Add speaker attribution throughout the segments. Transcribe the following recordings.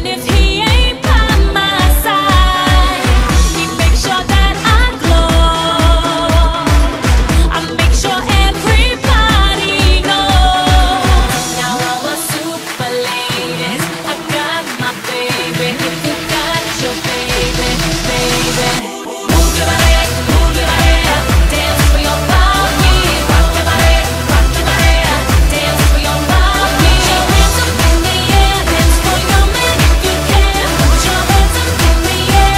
Speaker 1: And if he ain't by my side, he makes sure that I glow. I make sure everybody knows. Now I'm a super lady. I got my baby. If you got your baby, baby. Move your body, dance for your mommy. Rock your body, dance for your mommy. Put your hands up in the air, dance for your man if you can. Put your hands up in the air,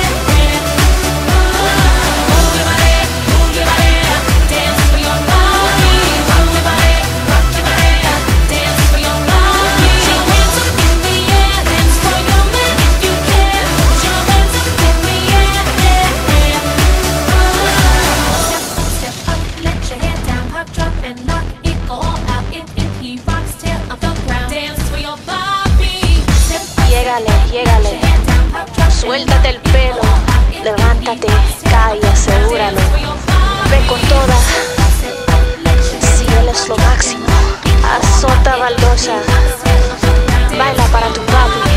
Speaker 1: Move your body, dance for your mommy. Rock your body, dance for your mommy. Put your hands up in the air, dance for your man if you can. Put your hands up in the air, Step up, let your head down, pop, drop, and knock it all out. If he rocks, tear up the ground. Dance for your Bobby. Step up,
Speaker 2: Llégale, llégale, suéltate el pelo, levántate, cae, asegúralo. Ve con toda, si él es lo máximo. Azota baldosa, baila para tu papi.